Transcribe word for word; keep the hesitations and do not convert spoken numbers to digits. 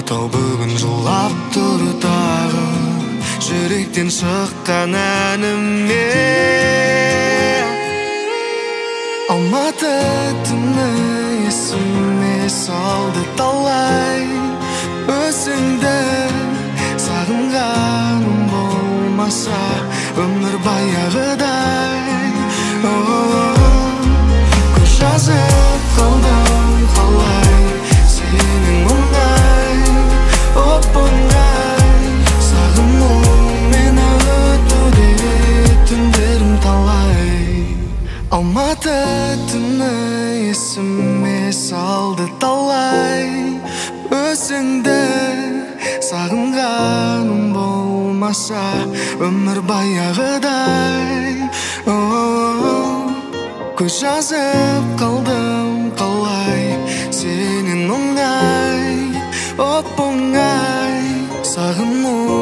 тау бүгін жылап тұр тағы, жүректен шыққан әніме. Алматы түні есіме салды талай, өзіңді сағынғаным болмаса өмір баяғыдай. Көз жазып қалдым қалай сенің мұңдай, оп-оңай сағыну мені өтуде түндерім талай. Алматы түні есіме салды талай, өзіңді сағынғаным болмаса өмір баяғыдай. Көз жазып қалдым қалай сенен оңай, оп-оңай сағыну